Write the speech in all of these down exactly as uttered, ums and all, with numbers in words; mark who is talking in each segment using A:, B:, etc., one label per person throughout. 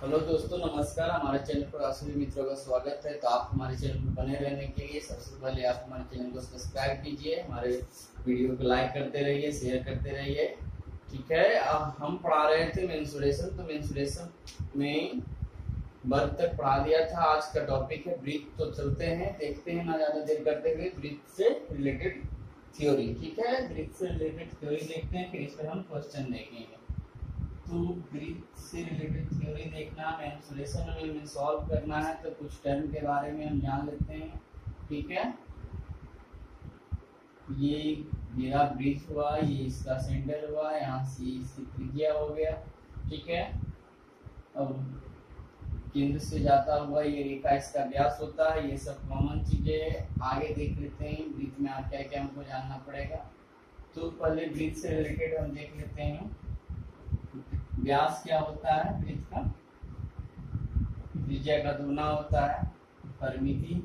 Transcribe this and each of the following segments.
A: Hello दोस्तों, नमस्कार। हमारे चैनल पर आप सभी मित्रों का स्वागत है। तो आप हमारे चैनल पर बने रहने के लिए सबसे पहले आप हमारे चैनल को सब्सक्राइब कीजिए, हमारे वीडियो को लाइक करते रहिए, शेयर करते रहिए। ठीक है, अब हम पढ़ा रहे थे मेंसुरेशन। तो मेंसुरेशन में बर्थ तक पढ़ा दिया था। आज का टॉपिक है ब्रीथ। तो चलते हैं, देखते हैं ना ज्यादा देर करते हुए ब्रीथ से रिलेटेड थ्योरी। ठीक है, ब्रीथ से रिलेटेड थ्योरी देखते हैं, फिर इस पर हम क्वेश्चन देखेंगे। तो ब्रीथ से रिलेटेड थ्योरी देखना, मेंसुरेशन में सॉल्व करना है तो कुछ टर्म के बारे में हम जान लेते हैं। ठीक है, ये मेरा ब्रीथ हुआ, ये इसका सेंटर हुआ, यहाँ से इसकी त्रिज्या हो गया। ठीक है, अब केंद्र से जाता हुआ ये रेखा इसका व्यास होता है। ये सब कॉमन चीजें है। आगे देख लेते हैं ब्रीथ में क्या क्या हमको जानना पड़ेगा। तो पहले ब्रीथ से रिलेटेड हम देख लेते हैं व्यास क्या होता है ब्रीथ का। त्रिज्या का दूना होता है, परिमिति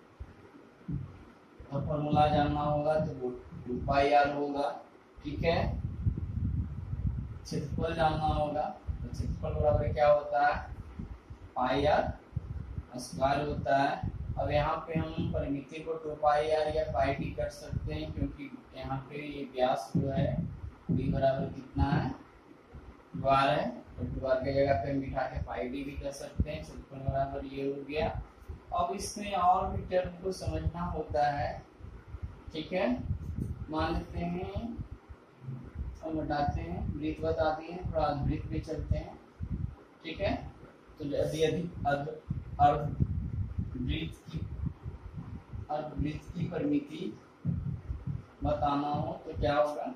A: और फॉर्मूला जानना होगा तो टू पाई आर होगा। ठीक है, क्षेत्रफल जानना होगा तो क्षेत्रफल बराबर क्या होता है, पाई आर स्क्वायर होता है। अब यहाँ पे हम परिमिति को टू पाई आर या पाई डी कर सकते हैं, क्योंकि यहाँ पे ये व्यास जो है बी बराबर कितना है, बार है। तो बार की जगह पे हम बिठा के पाई डी भी कर सकते हैं। क्षेत्रफल बराबर ये हो गया। अब इसमें और भी टर्म को समझना होता है। ठीक है, मान लेते हैं हम हटाते हैं, ब्रीथ बता दिए, थोड़ा ब्रीथ पे चलते हैं। ठीक है, तो यदि अधिक अर्ध ब्रीथ की अर्ध ब्रीथ की परिमिति बताना हो तो क्या होगा,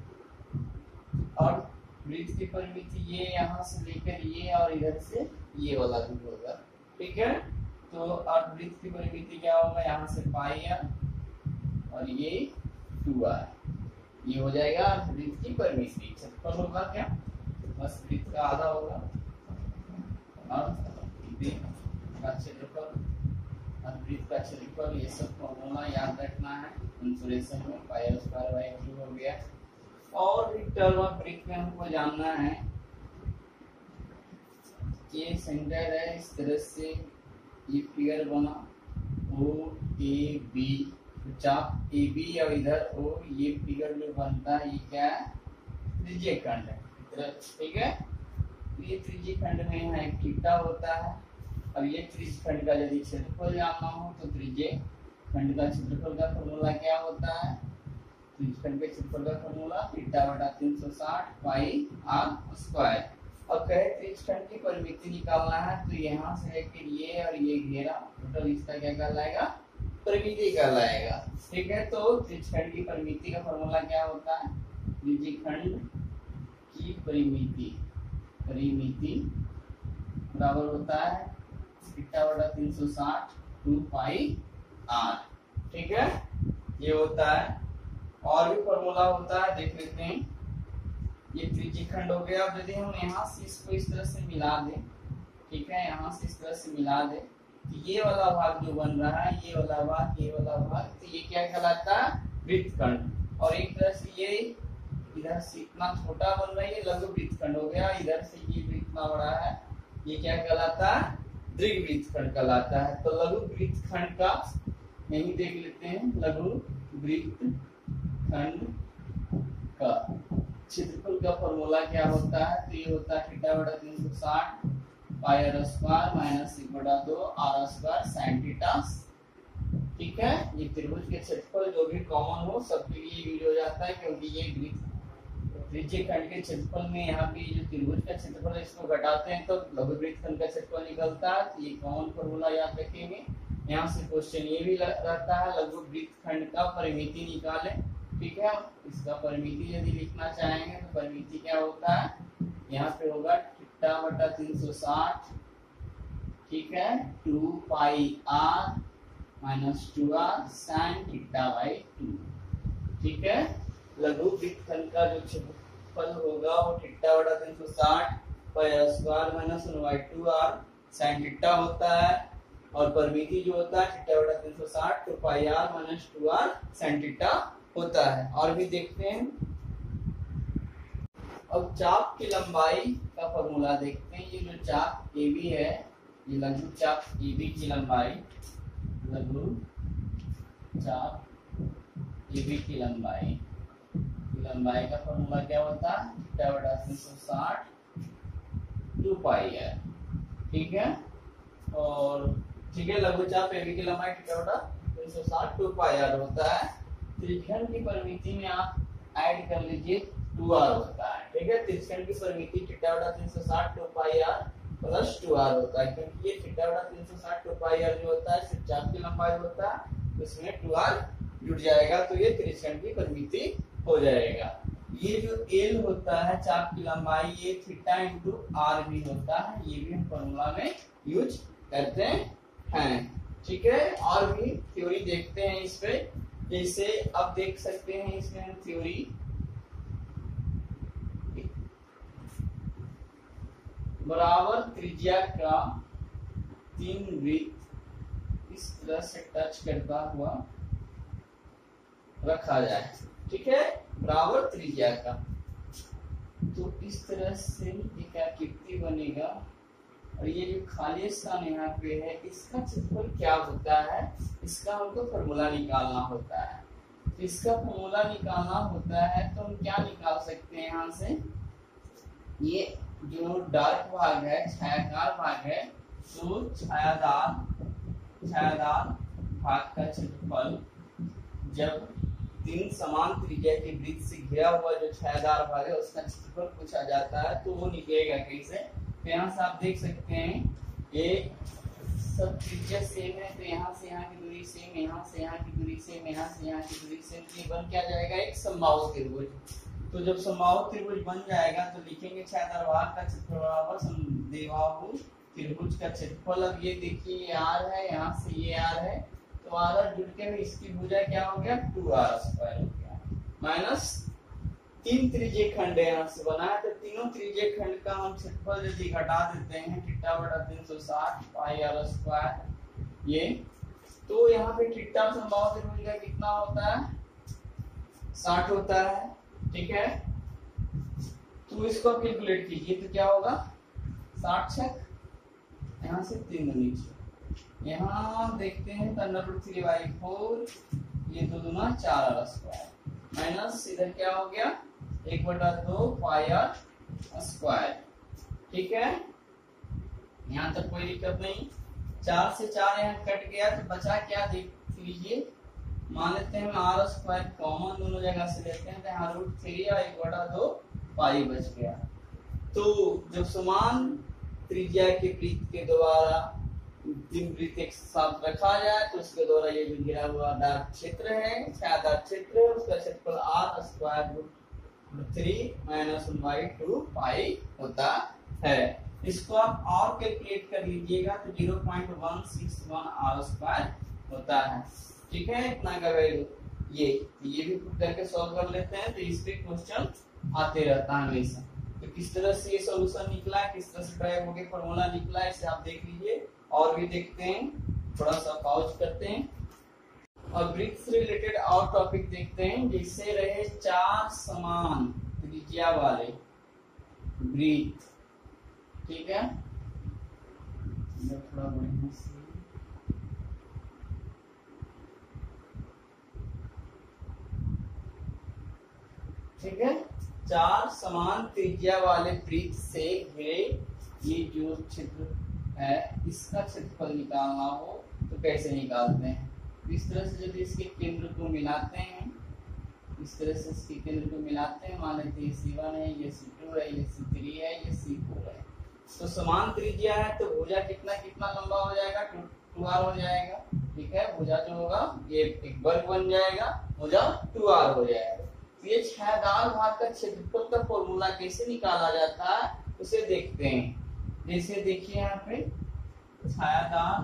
A: और ब्रीथ की परिमिति ये यहाँ से लेकर ये और इधर से ये वाला भी होगा। ठीक है, तो अर्ध ब्रीथ की परिमिति क्या होगा, यहाँ से पाई आर और ये टू आर, ये हो जाएगा अर्ध ब्रीथ की परिमिति। क्षेत्रफल होगा क्या, बस ब्रीथ का आधा होगा, अर्ध ब्रीथ का क्षेत्रफल, अर्ध ब्रीथ का क्षेत्रफल। ये सब फॉर्मूला याद रखना है मेंसुरेशन में। Pi r square by two हो गया। और एक टर्म ऑफ ब्रीथ में हमको जानना है कि सेंटर है इस तरह से, ये फिगर बना ओ ए बी, चाप ए बी और इधर ओ, ये फिगर जो बनता है ये क्या है, त्रिज्यीय खंड है। ठीक है, ये त्रिज्यीय खंड में यहाँ एक थीटा होता है। अब ये त्रिज्यीय खंड का यदि क्षेत्रफल जानना हो तो त्रिज्यीय खंड का क्षेत्रफल का फॉर्मूला क्या होता है, त्रिज्यीय के क्षेत्रफल का फॉर्मूला थीटा बटा तीन सौ साठ पाई आर स्क्वायर। अब कहे त्रिज्यीय खंड की परिमिति निकालना है तो यहाँ से लेकर ये और ये घेरा टोटल इसका क्या कहलाएगा, परिमिति कहलाएगा। ठीक है, तो त्रिज्यीय खंड की परिमिति का फॉर्मूला क्या होता है, त्रिज्यीय खंड की परिमिति परिमिति बराबर होता है थीटा बटा तीन सौ साठ टू पाई आर। ठीक है, ये होता है। और भी फॉर्मूला होता है, देख लेते हैं। ये त्रिज्यीय खंड हो गया। अब यदि हम यहाँ से इसको इस तरह से मिला दें, ठीक है, यहाँ से इस तरह से मिला दें तो ये वाला भाग जो बन रहा है, ये वाला भाग, ये वाला भाग, तो ये क्या कहलाता है, वृत्तखंड। और एक तरह से ये इधर से इतना छोटा बन रहा है, ये लघु वृत्तखंड हो गया। इधर से ये भी इतना बड़ा है, ये क्या कहलाता है, दीर्घ वृत्तखंड कहलाता है। तो लघु वृत्तखंड का यही देख लेते हैं, लघु वृत्त खंड का क्षेत्रफल का फॉर्मूला क्या होता है, तो ये होता है थीटा बटा तीन सौ साठ पाई आर स्क्वायर माइनस एक बटा दो आर स्क्वायर साइन थीटा। ठीक है, ये त्रिभुज के क्षेत्रफल जो भी कॉमन हो सबके लिए यूज हो जाता है, क्योंकि ये त्रिज्यीय खंड के क्षेत्रफल में यहाँ पे जो त्रिभुज का क्षेत्रफल है इसको घटाते हैं तो लघु वृत्त खंड का क्षेत्रफल निकलता है। तो ये कॉमन फॉर्मूला याद रखेंगे। यहाँ से क्वेश्चन ये भी रहता है, लघु वृत्त खंड का परिमिति निकालें। ठीक है, इसका परिमिति यदि लिखना चाहेंगे तो परिमिति क्या होता है, यहाँ पे होगा थीटा बटा तीन सौ साठ, ठीक है, two pi r minus two r sine theta by two. ठीक है, लघु वृत्त खंड का जो क्षेत्रफल होगा वो थीटा बटा तीन सौ साठ pi r square minus one by two r sine theta होता है, और परिमिति जो होता है थीटा बटा तीन सौ साठ two pi r minus two r sine theta होता है। और भी देखते हैं, अब चाप की लंबाई का फॉर्मूला देखते हैं। ये जो चाप ए बी है, ये लघु चाप ए बी की लंबाई, लघु चाप ए बी की लंबाई की लंबाई का फॉर्मूला क्या होता है? थीटा बटा तीन सौ साठ टू पाई है। ठीक है, और ठीक है, लघु चाप ए बी की लंबाई थीटा बटा तीन सौ साठ टू पाई आर होता है। त्रिज्यखंड की परिमिति में आप ऐड कर लीजिए टू आर होता है। ठीक है, त्रिज्यखंड की परिमिति थीटा बटा तीन सौ साठ two pi r plus two r होता है, क्योंकि ये थीटा बटा तीन सौ साठ टू पाई आर जो होता है सिर्फ चाप की लंबाई होता है, इसमें टू आर जुड़ जाएगा तो ये त्रिज्यखंड की परिमिति हो जाएगा। ये जो एल होता है चाप की लंबाई, ये थीटा इंटू आर भी होता है, ये भी हम फॉर्मूला में यूज करते हैं। ठीक है, और भी थ्योरी देखते हैं इस पे। जैसे अब देख सकते हैं इसमें हम थ्योरी, बराबर त्रिज्या का तीन वृत्त इस तरह से टच करता हुआ रखा जाए। ठीक है, बराबर त्रिज्या का, तो इस तरह से एक आकृति बनेगा और ये जो खाली स्थान यहाँ पे है इसका क्षेत्रफल क्या होता है, इसका हमको फॉर्मूला निकालना होता है। तो इसका फॉर्मूला निकालना होता है तो हम क्या निकाल सकते हैं यहाँ से, ये जो डार्क भाग है, छायादार भाग है, तो छायादार छायादार भाग का क्षेत्रफल जब तीन समान त्रिज्या के वृत्त से घिरा हुआ जो छायादार भाग है उसका क्षेत्रफल पूछा जाता है तो वो निकलेगा कैसे। तो यहाँ से आप देख सकते हैं ये सब त्रिज्या सेम है, तो यहाँ से यहाँ की दूरी सेम, यहाँ से यहाँ की दूरी सेम, यहाँ से यहाँ की दूरी सेम, ये बन क्या जाएगा, एक समबाहु त्रिभुज। तो जब समबाहु त्रिभुज बन जाएगा तो लिखेंगे छायादार भाग का क्षेत्रफल बराबर समद्विबाहु त्रिभुज का क्षेत्रफल। अब ये देखिए ये आर है, यहाँ से ये आर है, तो आर आर जुड़ के इसकी भुजा क्या हो गया, टू आर स्क्वायर हो गया, माइनस तीन त्रिज्यीय खंड यहाँ से बना है, तो तीनों त्रिज्यीय खंड का हम क्षेत्रफल यदि घटा देते हैं थीटा बटा तीन सौ साठ पाई आर स्क्वायर ये, तो यहाँ पे थीटा समबाहु त्रिभुज का कितना होता है, साठ होता है। ठीक है, तो इसको कैलकुलेट कीजिए तो क्या होगा, साठ छक यहाँ से तीन नीचे, यहाँ देखते हैं तो under root three by four, ये दो दूना चार आर स्क्वायर, माइनस इधर क्या हो गया एक बटा दो पाई आर स्क्वायर। ठीक है, यहाँ तक कोई दिक्कत नहीं। चार से चार यहाँ कट गया तो बचा क्या, देख लीजिए, मान लेते हैं आर स्क्वायर कॉमन दोनों जगह से लेते हैं तो यहाँ रूट थ्री और एक बटा दो पाई बच गया। तो जब समान त्रिज्या के वृत्त के द्वारा तीन वृत्त एक साथ रखा जाए तो उसके द्वारा ये जो घिरा हुआ डार्क क्षेत्र है, छायादार क्षेत्र है, उसका क्षेत्रफल r square root three minus one by two pi होता है। इसको आप और कैलकुलेट कर लीजिएगा तो zero point one six one r square होता है। ठीक है, इतना का वैल्यू ये ये भी पुट करके सॉल्व कर लेते हैं तो इस पे क्वेश्चन आते रहता है हमेशा। तो किस तरह से ये सॉल्यूशन निकला, किस तरह से ड्राइव होके फॉर्मूला निकला, इसे आप देख लीजिए। और भी देखते हैं, थोड़ा सा पॉज करते हैं और वृत्त से रिलेटेड और टॉपिक देखते हैं। जैसे रहे चार समान त्रिज्या वाले वृत्त, ठीक है, थोड़ा बढ़िया से ठीक है, चार समान त्रिज्या वाले वृत्त से घिरे ये जो क्षेत्र है इसका क्षेत्रफल निकालना हो तो कैसे निकालते हैं। इस तरह से यदि इसके केंद्र को मिलाते हैं, इस तरह से इसके केंद्र को मिलाते हैं, मान लेते हैं ये सी वन है, ये सी टू है, ये सी थ्री है, ये सी फोर है, तो समान त्रिज्या है तो भुजा कितना कितना लंबा हो जाएगा, टू टू आर हो जाएगा। ठीक है, भुजा जो होगा ये एक वर्ग बन जाएगा, भुजा टू आर हो जाएगा। तो ये छायादार भाग का क्षेत्रफल का फॉर्मूला कैसे निकाला जाता है उसे देखते हैं। जैसे देखिए यहाँ पे छायादार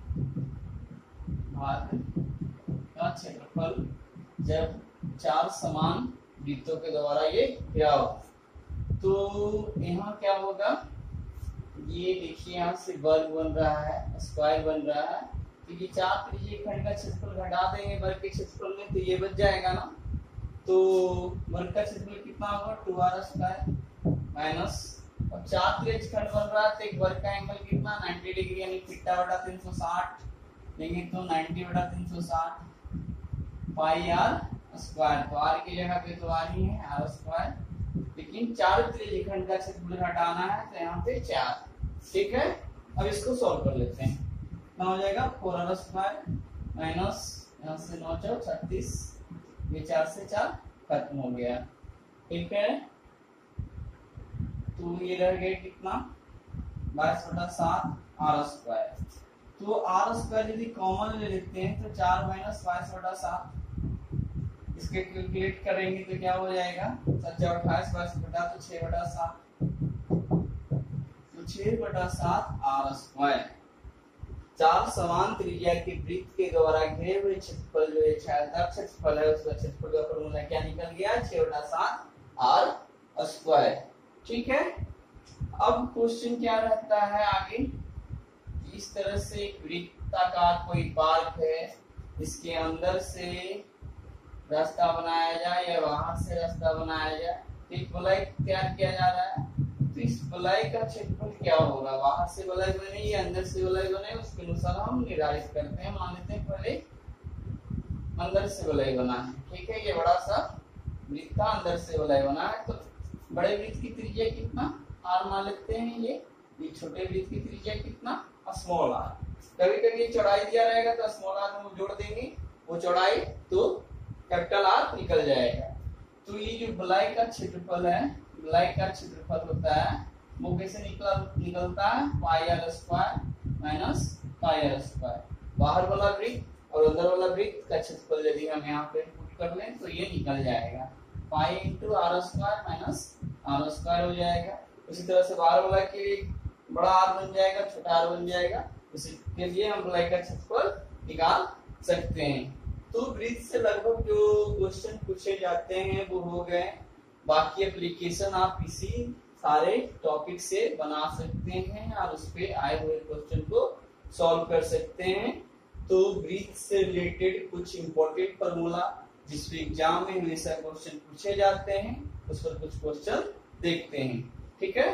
A: भाग का क्षेत्रफल जब चार समान वृत्तों के द्वारा ये घिरा हो तो यहाँ क्या होगा, ये देखिए यहाँ से वर्ग बन रहा है, स्क्वायर बन रहा है, तो ये चार त्रिज्यीय खंड का क्षेत्रफल घटा देंगे वर्ग के क्षेत्रफल में तो ये बच जाएगा ना। तो वर्ग का क्षेत्रफल कितना होगा, टू आर स्क्वायर, माइनस, अब चार त्रिज्यखंड बन रहा है तो एक वर्ग का एंगल कितना नब्बे डिग्री यानी थीटा बटा तीन सौ साठ लेंगे तो नब्बे बटा तीन सौ साठ पाई आर स्क्वायर, तो आर की जगह पे तो आर ही है आर स्क्वायर, लेकिन चार त्रिज्यखंड का क्षेत्रफल हटाना है तो यहाँ पे चार। ठीक है, अब इसको सॉल्व कर लेते हैं। कितना हो जाएगा फोर आर स्क्वायर माइनस यहाँ से नौ चौ छत्तीस, ये चार से चार खत्म हो गया। ठीक है, तो ये रह गया कितना बाईस बटा सात आर स्क्वायर, तो आर स्क्वायर यदि कॉमन ले लेते हैं तो चार माइनस बाईस बटा सात, इसके कैलकुलेट करेंगे तो क्या हो जाएगा सच्चा अट्ठाईस बाईस बटा तो छह बटा सात, तो छह बटा सात आर स्क्वायर। चार समान त्रिज्या के वृत्त के द्वारा घिरे हुए क्षेत्रफल जो है छायादार क्षेत्रफल है उसका क्षेत्रफल का फॉर्मूला क्या निकल गया छह बटा सात आर स्क्वायर। ठीक है, अब क्वेश्चन क्या रहता है आगे, इस तरह से एक वृत्ताकार कोई पार्क है, इसके अंदर से रास्ता बनाया जाए या बाहर से रास्ता बनाया जाए, तो एक वलय तैयार किया जा रहा है, तो इस वलय का क्षेत्रफल क्या होगा, बाहर से वलय बने या अंदर से वलय बने उसके अनुसार हम निर्धारित करते हैं। मान लेते हैं पहले अंदर से वलय बना है। ठीक है, ये बड़ा सा वृत्त था, अंदर से वलय बना है, तो बड़े वृत्त की त्रिज्या कितना आर मान लेते हैं, ये ये छोटे वृत्त की त्रिज्या कितना स्मॉल आर। कभी कभी चौड़ाई दिया रहेगा तो स्मॉल आर में जोड़ देंगे वो चौड़ाई तो कैपिटल आर निकल जाएगा। तो ये जो वलय का क्षेत्रफल है, वलय का क्षेत्रफल होता है वो कैसे निकला निकलता है pi r square minus pi r square, बाहर वाला वृत्त और अंदर वाला वृत्त का क्षेत्रफल यदि हम यहाँ पे पुट कर लें तो ये निकल जाएगा pi into r square minus r square हो जाएगा। उसी तरह से बाहर वाला के बड़ा आर बन जाएगा छोटा आर बन जाएगा, इसके लिए हम वलय का क्षेत्रफल निकाल सकते हैं। तो वृत्त से लगभग जो क्वेश्चन पूछे जाते हैं वो हो गए, बाकी एप्लीकेशन आप इसी सारे टॉपिक से बना सकते हैं और उस पे आए हुए क्वेश्चन को सॉल्व कर सकते हैं। तो वृत्त से रिलेटेड कुछ इंपॉर्टेंट फॉर्मूला जिस एग्जाम में हमेशा क्वेश्चन पूछे जाते हैं उस पर कुछ क्वेश्चन देखते हैं। ठीक है,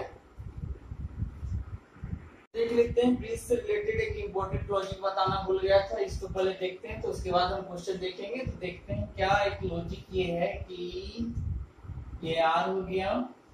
A: देख लेते हैं वृत्त से रिलेटेड एक इंपॉर्टेंट लॉजिक बताना भूल गया था, इसको पहले देखते हैं तो उसके बाद हम क्वेश्चन देखेंगे। तो देखते हैं क्या एक लॉजिक ये है कि ये आर हो गया,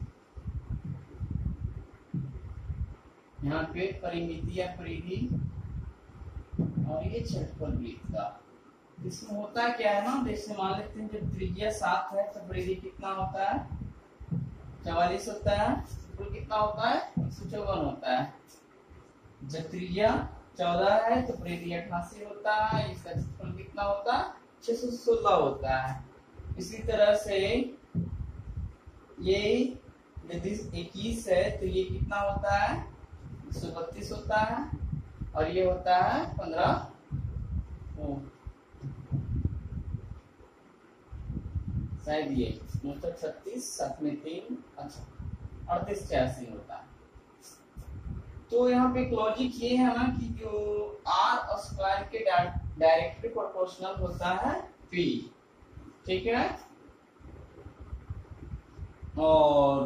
A: यहाँ पे परिमिति या परिधि और ये क्षेत्रफल वृत्त का, इसमें होता क्या है ना, जैसे मान लेते हैं जब त्रिज्या सात है तो परिधि कितना होता है चवालीस होता है, क्षेत्रफल कितना होता है एक सौ चौवन होता है। जब त्रिज्या चौदह है तो परिधि अठासी होता है, इसका क्षेत्रफल कितना होता है छह सौ सोलह होता है। इसी तरह से ये यदि इक्कीस है तो ये कितना होता है एक सौ बत्तीस होता है और ये होता है पंद्रह शायद ये नौ सौ छत्तीस सात में तीन अच्छा अड़तीस छियासी होता है। तो यहाँ पे एक लॉजिक ये है ना कि जो आर स्क्वायर के डायरेक्टली प्रोपोर्शनल होता है पी। ठीक है, और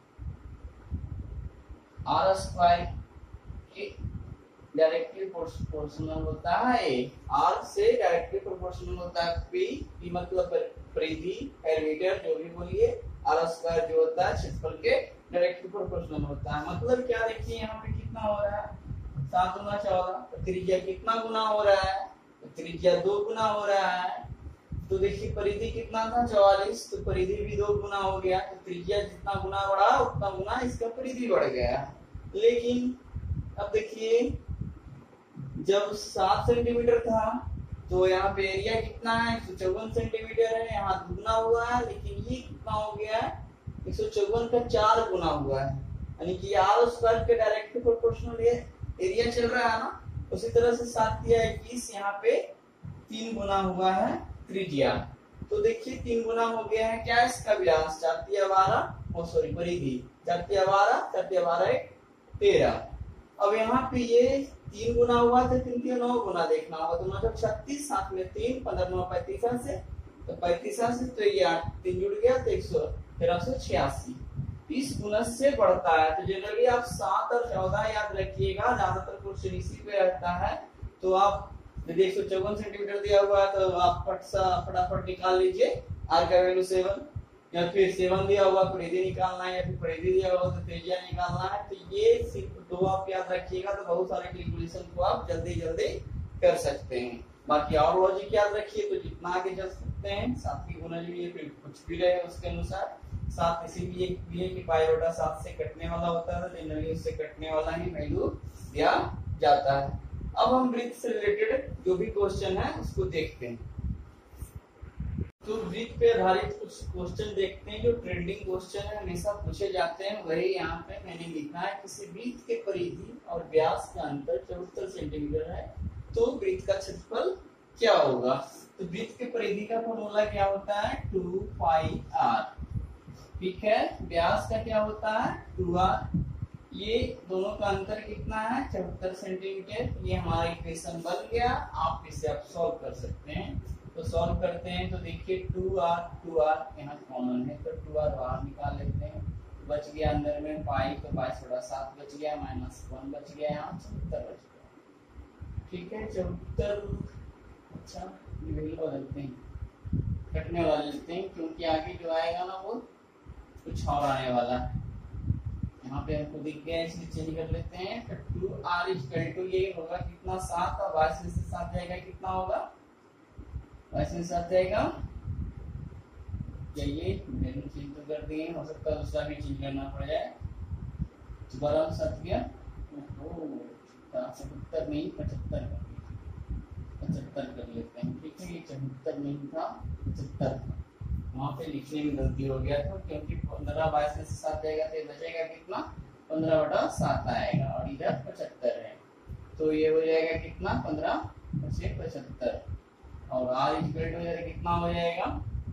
A: आर स्क्वायर के डायरेक्टली प्रोपोर्शनल होता है आर से डायरेक्टली प्रोपोर्शनल होता है पी। पी मतलब परिधि पैरामीटर जो भी बोलिए, आर स्क्वायर जो होता है क्षेत्रफल के डायरेक्टली प्रोपोर्शनल होता है। मतलब क्या देखिए यहाँ पे कितना हो रहा है सात गुना चौदह, तो त्रिज्या कितना गुना हो रहा है तो त्रिज्या दो गुना हो रहा है। तो देखिए परिधि कितना था चौवालीस, तो परिधि भी दो गुना हो गया, तो त्रिज्या जितना गुना बढ़ा उतना गुना इसका परिधि बढ़ गया। लेकिन अब देखिए जब सात सेंटीमीटर था तो यहाँ पे एरिया कितना है एक सौ चौवन सेंटीमीटर है, यहाँ दुगना हुआ है, लेकिन ये कितना हो गया एक सौ चौवन का चार गुना हुआ है, यानी कि आर स्क्वायर के डायरेक्टली प्रोपोर्शनल ये एरिया चल रहा है ना। उसी तरह से सात या इक्कीस यहाँ पे तीन गुना हुआ है त्रिज्या, तो देखिए तीन गुना हो गया है क्या इसका व्यास चार तिया बारह ओ सॉरी परिधि चार तिया बारह चार तिया बारह एक तेरह। अब यहाँ पे ये तीन गुना हुआ तो तीन तीन नौ गुना देखना होगा, तो मतलब छत्तीस सात में तीन पंद्रह नौ पैंतीस से तो पैंतीस से तो ये आठ तीन जुड़ गया तो एक सौ तेरह सौ छियासी। इस गुणज से बढ़ता है। तो जनरली आप सात और चौदह याद रखिएगा, ज्यादातर क्वेश्चन इसी पे रहता है। तो आप यदि एक सौ चौवन सेंटीमीटर दिया हुआ है तो आप फट सा फटाफट निकाल लीजिए आर का वैल्यू सेवन, या फिर सेवन दिया हुआ परिधि निकालना है, या फिर परिधि दिया हुआ तो त्रिज्या निकालना है। तो ये सिर्फ दो आप याद रखिएगा, तो बहुत सारे कैलकुलेशन को आप जल्दी जल्दी कर सकते हैं। बाकी और लॉजिक याद रखिए, तो जितना आगे चल सकते हैं सात की गुणज भी है, फिर कुछ भी रहे उसके अनुसार। सात इसीलिए भी है कि पाई बटा सात से कटने वाला होता है, जनरली उससे कटने वाला ही वैल्यू दिया जाता है। अब हम वृत्त से रिलेटेड जो भी क्वेश्चन है उसको देखते हैं। तो वृत्त पे आधारित कुछ क्वेश्चन देखते हैं जो ट्रेंडिंग क्वेश्चन है, हमेशा पूछे जाते हैं। वही यहाँ पे मैंने लिखा है, किसी वृत्त के परिधि और व्यास का अंतर चौहत्तर सेंटीमीटर है, तो वृत्त का क्षेत्रफल क्या होगा। तो वृत्त के परिधि का फॉर्मूला क्या होता है, टू पाई आर, ठीक है। व्यास का क्या होता है, टू आर। ये दोनों का अंतर कितना है, चौहत्तर सेंटीमीटर। ये हमारा इक्वेशन बन गया। आप इसे आप सॉल्व कर सकते हैं। तो सॉल्व करते हैं तो देखिए टू आर टू आर यहाँ कॉमन है, तो टू आर बाहर निकाल लेते हैं। बच गया अंदर में पाई, तो बाईस बटा सात बच गया, माइनस वन बच गया, यहाँ चौहत्तर बच गया, ठीक है। चौहत्तर, अच्छा ये वैल्यू बदलते हैं, कटने वाला लेते हैं, क्योंकि आगे जो आएगा ना वो कुछ और आने वाला है। यहाँ पे हमको दिख गया, इसलिए चेंज कर लेते हैं। तो टू आर इक्वल टू ये होगा कितना, सात, और बाईस में से सात जाएगा कितना होगा, बाईस में सात जाएगा, ये वैल्यू चेंज तो कर दिए, हो सकता है दूसरा भी चेंज करना पड़ जाए। दोबारा सात गया, चौहत्तर नहीं पचहत्तर कर पचहत्तर कर लेते हैं, ठीक है। ये चौहत्तर नहीं था, पचहत्तर था, वहाँ पे लिखने में गलती हो गया था, क्योंकि पंद्रह बाईस में से सात जाएगा तो बचेगा कितना, पंद्रह बटा सात आएगा, और इधर पचहत्तर है, तो ये हो जाएगा कितना, पंद्रह पचे पचहत्तर, और आर इक्वल टू कितना हो जाएगा,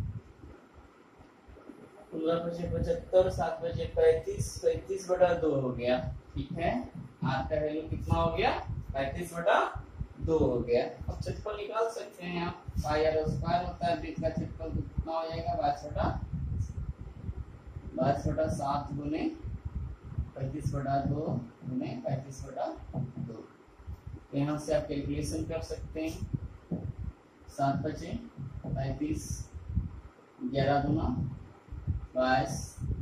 A: पंद्रह पचे पचहत्तर, सात बचे पैंतीस, पैंतीस बटा दो हो गया, ठीक है। आर का वैल्यू कितना हो गया, पैंतीस बटा दो हो गया। अब क्षेत्रफल निकाल सकते हैं आप, पाई आर स्क्वायर होता है, वृत्त का क्षेत्रफल कितना हो जाएगा, बाईस बटा बाईस बटा सात गुने पैंतीस बटा दो गुने पैंतीस बटा दो। तो यहाँ से आप कैलकुलेशन कर सकते हैं, सात पचे पैंतीस, ग्यारह गुना बाईस,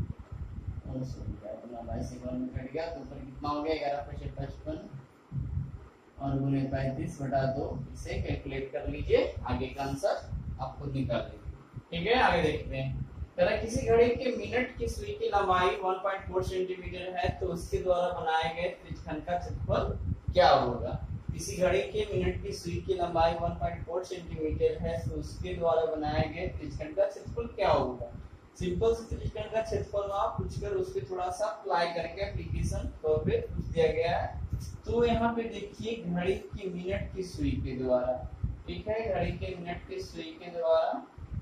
A: बाईस एक में कट गया, तो ऊपर कितना हो गया, ग्यारह पचे पचपन, और गुने पैंतीस बटा दो। इसे कैलकुलेट कर लीजिए, आगे का आंसर आप खुद निकाल लीजिए, ठीक है। आगे देखते हैं, अगर किसी घड़ी के मिनट की सुई की लंबाई एक पॉइंट चार सेंटीमीटर है, तो उसके द्वारा बनाए गए त्रिज्यखंड का क्षेत्रफल क्या होगा। किसी घड़ी के मिनट की सुई की लंबाई एक पॉइंट चार सेंटीमीटर है, तो उसके द्वारा बनाए गए त्रिज्यखंड का क्षेत्रफल क्या होगा। सिंपल से त्रिज्यखंड का क्षेत्रफल आप पूछकर उसके थोड़ा सा अप्लाई करके एप्लीकेशन तौर पे पूछ दिया गया है। तो यहाँ पे देखिए, घड़ी की मिनट की सुई के द्वारा, ठीक है, घड़ी के मिनट की सुई के द्वारा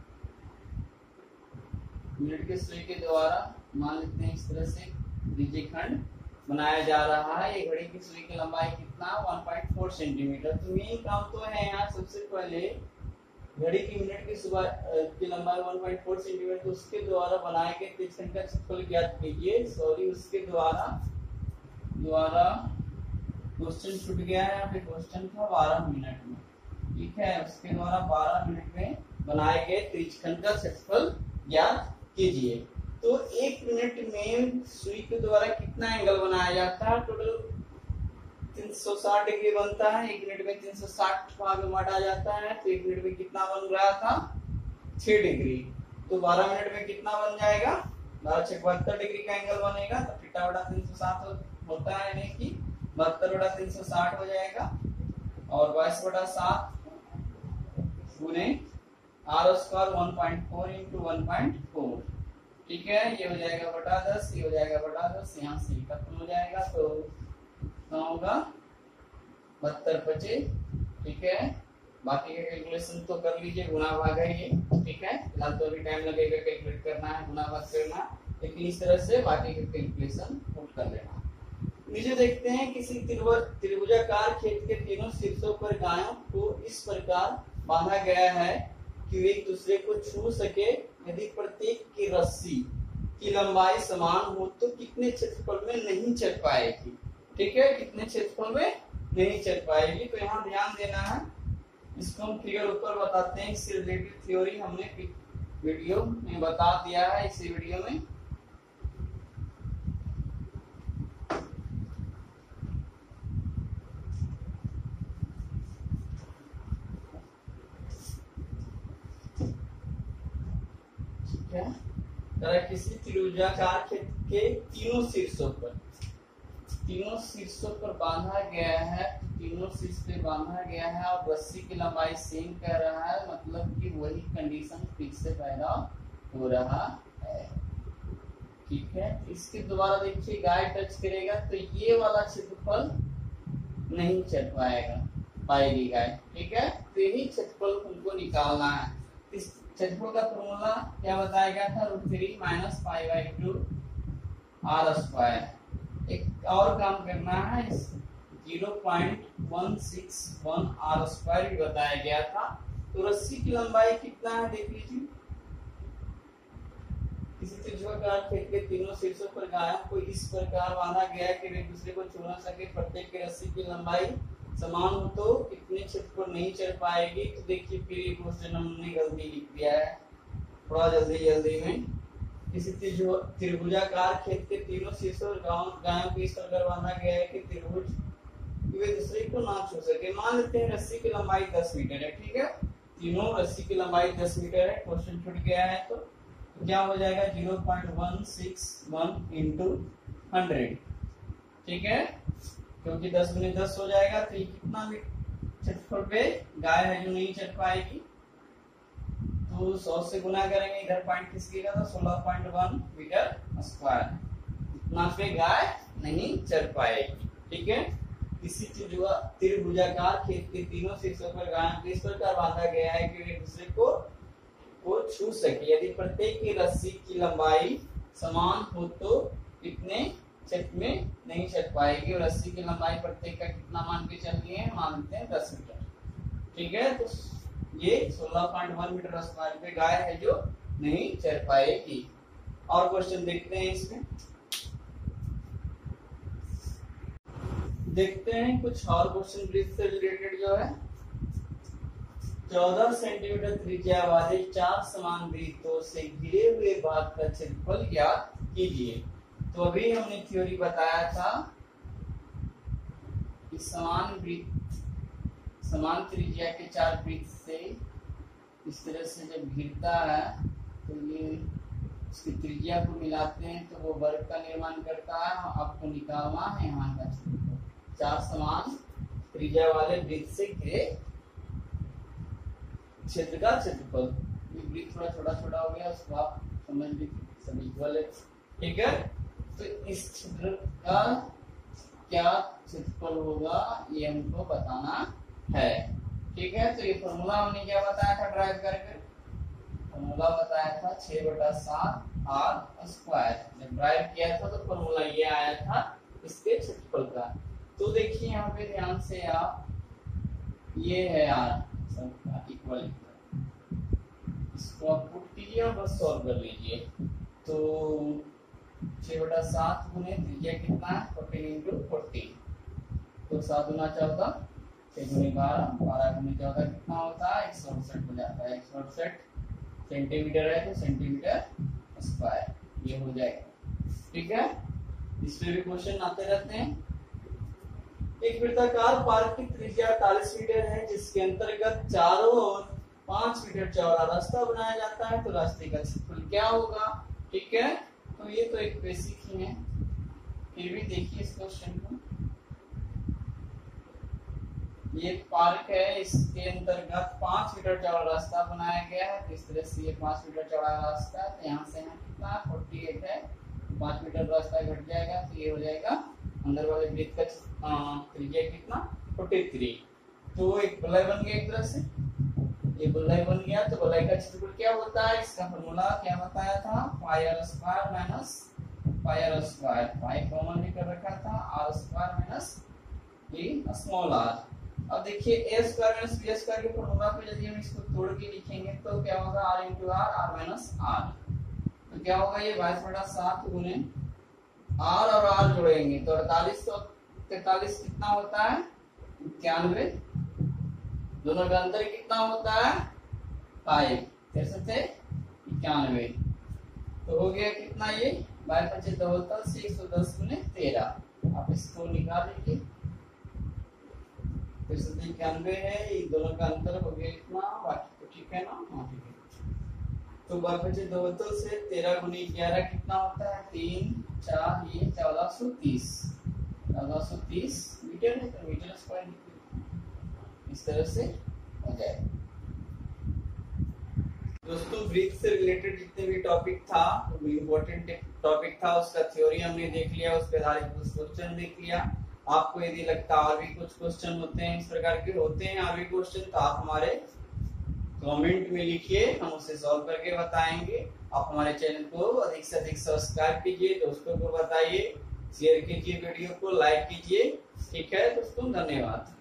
A: मिनट के सुई के द्वारा मान लेते हैं इस तरह से त्रिज्यखंड बनाया जा रहा है। ये घड़ी की सुई की लंबाई कितना, एक पॉइंट चार सेंटीमीटर। तो मेन काम तो है यहाँ सबसे पहले घड़ी की मिनट की सुबह की लंबाई एक पॉइंट चार सेंटीमीटर, तो उसके द्वारा बनाए गए त्रिज्यखंड का क्षेत्रफल ज्ञात कीजिए। सॉरी, उसके द्वारा द्वारा क्वेश्चन छूट गया है, यहाँ पे क्वेश्चन था बारह मिनट में, ठीक है। उसके द्वारा बारह मिनट में बनाए गए त्रिज्यखंड का क्षेत्रफल ज्ञात कीजिए। तो एक मिनट में सुई के द्वारा कितना एंगल बनाया जाता है, टोटल तीन सौ साठ डिग्री बनता है। एक मिनट में तीन सौ साठ भाग में बांटा जाता है, तो एक मिनट में कितना बन रहा था, छह डिग्री। तो बारह मिनट में कितना बन जाएगा, बारह छह बहत्तर डिग्री का एंगल बनेगा। तो थीटा बटा तीन सौ साठ होता है, यानी कि बहत्तर बटा तीन सौ साठ हो जाएगा, और बाईस बटा सात गुने r square one point four into one point four, ठीक है। ये हो जाएगा बटा दस, ये हो जाएगा बटा दस, यहाँ से खत्म हो जाएगा। तो कितना होगा, बहत्तर पचे, ठीक है। बाकी का कैलकुलेशन तो कर लीजिए, गुना भाग है ये, ठीक है। फिलहाल तो अभी टाइम लगेगा कैलकुलेट करना है, गुना भाग करना, लेकिन इस तरह से बाकी का कैलकुलेशन नोट कर लेना। नीचे देखते हैं, किसी त्रिभुजाकार खेत के तीनों शीर्षों पर गायों को इस प्रकार बांधा गया है कि वे एक दूसरे को छू सके। यदि प्रत्येक की रस्सी की लंबाई समान हो तो कितने क्षेत्रफल में नहीं चल पाएगी। ठीक है, कितने क्षेत्रफल में नहीं चल पाएगी। तो यहाँ ध्यान देना है, इसको हम फिगर ऊपर बताते हैं। इससे रिलेटेड थ्योरी हमने वीडियो में बता दिया है, इसी वीडियो में। ठीक है, तरह किसी त्रिभुजाकार क्षेत्र के तीनों शीर्षों पर तीनों शीर्षों पर बांधा गया है, तीनों शीर्ष पे बांधा गया है और रस्सी की लंबाई सेम कह रहा है, मतलब कि वही कंडीशन फिर से पैदा हो रहा है। ठीक है, इसके दोबारा देखिए, गाय टच करेगा तो ये वाला क्षेत्रफल नहीं चल पाएगा पाएगी गाय। ठीक है, तो यही क्षेत्रफल हमको निकालना है। इस क्षेत्रफल का फॉर्मूला क्या बताया गया था, root three minus pi by two r square. एक और काम करना है, इस zero point one six one r square भी बताया गया था। तो रस्सी की लंबाई कितना है देख लीजिए। किसी त्रिभुजाकार क्षेत्र के तीनों शीर्षों पर गायों को इस प्रकार बांधा गया है कि वे एक दूसरे को छू न सके। प्रत्येक की रस्सी की लंबाई समान हो तो कितने क्षेत्र पर नहीं चल पाएगी। तो देखिए, फिर ये क्वेश्चन हमने गलती लिख दिया है थोड़ा जल्दी जल्दी में। किसी त्रिभुजाकार क्षेत्र के तीनों शीर्षों गायों को इस प्रकार बांधा गया है कि त्रिभुज वे दूसरे को ना छू सके। मान लेते हैं रस्सी की लंबाई दस मीटर है। ठीक है, तीनों रस्सी की लंबाई दस मीटर है। क्वेश्चन छूट गया है तो क्या हो जाएगा, zero point one six one into hundred. ठीक है, क्योंकि दस गुने दस हो जाएगा, तो ये कितना क्षेत्रफल पे गाय है जो नहीं चल पाएगी। तो सौ से गुना करेंगे, इधर पॉइंट खिसकेगा तो सोलह पॉइंट वन मीटर स्क्वायर, इतना पे गाय नहीं चल पाएगी। ठीक है, किसी त्रिभुजाकार क्षेत्र के तीनों शीर्षों पर गाय को इस प्रकार बांधा गया है कि वे दूसरे को को छू सके। यदि प्रत्येक की रस्सी की लंबाई समान हो तो इतने क्षेत्र में नहीं चल पाएगी। और रस्सी की लंबाई प्रत्येक का कितना मान के चल रही है, मानते हैं दस मीटर। ठीक है, तो ये सोलह पॉइंट वन मीटर स्क्वायर पे गाय है जो नहीं चल पाएगी। और क्वेश्चन देखते हैं, इसमें देखते हैं कुछ और क्वेश्चन ब्रिज से रिलेटेड जो है। चौदह सेंटीमीटर त्रिज्या वाले चार समान वृत्तों से घिरे हुए भाग का क्षेत्रफल ज्ञात कीजिए। तो अभी हमने थ्योरी बताया था कि समान वृत्त समान त्रिज्या के चार वृत्त से इस तरह से जब घिरता है तो ये इसकी त्रिज्या को मिलाते हैं तो वो वर्ग का निर्माण करता है। आपको निकालना है यहाँ का क्षेत्रफल। चार समान त्रिज्या वाले वृत्त से घिरे क्षेत्र का क्षेत्रफल। ये वृत्त थोड़ा छोटा छोटा हो गया, उसको आप समझ लीजिए सभी इक्वल है। ठीक है, तो इस क्षेत्र का क्या क्षेत्रफल होगा ये हमको बताना है। ठीक है, तो ये फॉर्मूला हमने क्या बताया था ड्राइव करके, फॉर्मूला बताया था छह बटा सात आर स्क्वायर। जब ड्राइव किया था तो फॉर्मूला ये आया था इसके क्षेत्रफल का। तो देखिए यहाँ पे ध्यान से आप, ये है आर सबका इक्वल, इसको आप पुट कीजिए और बस सॉल्व कर लीजिए। तो छह बटा सात गुने त्रिज्या कितना है, फोर्टीन इंटू फोर्टीन, तो सात गुना चौदह, छह गुने बारह, बारह गुने चौदह कितना होता है, एक सौ अड़सठ हो जाता है। एक सौ अड़सठ सेंटीमीटर है तो सेंटीमीटर स्क्वायर ये हो जाएगा। ठीक है, इस पे भी क्वेश्चन आते रहते हैं। एक वृत्ताकार पार्क की त्रिज्या अड़तालीस मीटर है जिसके अंतर्गत चारों ओर पांच मीटर चौड़ा रास्ता बनाया जाता है, तो रास्ते का क्षेत्रफल क्या होगा। ठीक है, तो ये तो एक बेसिक ही है, फिर भी देखिए इस क्वेश्चन को। ये पार्क है, इसके अंतर्गत पांच मीटर चौड़ा रास्ता बनाया गया है। तो इस तरह से ये पांच मीटर चौड़ा रास्ता है, तो यहाँ से यहाँ कितना अड़तालीस है, पांच मीटर रास्ता घट जाएगा तो ये हो जाएगा अंदर वाले वृत्त का त्रिज्या कितना, तैंतालीस। तो एक बलय बन गया एक तरह से, ये बलय बन गया। तो बलय का क्षेत्रफल क्या होता है, इसका फॉर्मूला क्या बताया था, pi r square minus pi r square, pi common लेकर रखा था, आर स्क्वायर माइनस ये स्मॉल आर। अब देखिए a square minus b square के फॉर्मूला पे यदि हम इसको तोड़ के लिखेंगे तो क्या होगा, r into r, r minus r. तो क्या होगा, ये बाईस बटा सात गुने आर और आर जोड़ेंगे तो अड़तालीस तो तैतालीस कितना होता है, इक्यानवे। दोनों का अंतर कितना होता है, फाइव, तिरसठ से इक्यानवे। तो हो गया कितना, ये बाईस पच्चे चौहत्तर से एक सौ दस गुने तेरह। आप इसको निकाल लीजिए, तिरसठ इक्यानवे है, ये दोनों का अंतर हो गया इतना, बाकी तो ठीक है ना। हाँ ठीक है। तो बाईस पच्चे चौहत्तर से तेरह गुनी ग्यारह कितना होता है, तीन चार, ये चौदह सौ तीस, चौदह सौ तीस मीटर है, तो मीटर स्क्वायर इस तरह से हो जाए। दोस्तों ब्रीथ से रिलेटेड जितने भी टॉपिक था, तो इम्पोर्टेंट टॉपिक था, उसका थ्योरी हमने देख लिया, उस पर आधारित कुछ क्वेश्चन देख लिया। आपको यदि लगता और भी कुछ क्वेश्चन होते हैं इस प्रकार के होते हैं और भी क्वेश्चन, तो आप हमारे कमेंट में लिखिए, हम उसे सॉल्व करके बताएंगे। आप हमारे चैनल को अधिक से अधिक सब्सक्राइब कीजिए, दोस्तों को बताइए, शेयर कीजिए, वीडियो को लाइक कीजिए। ठीक है दोस्तों, धन्यवाद।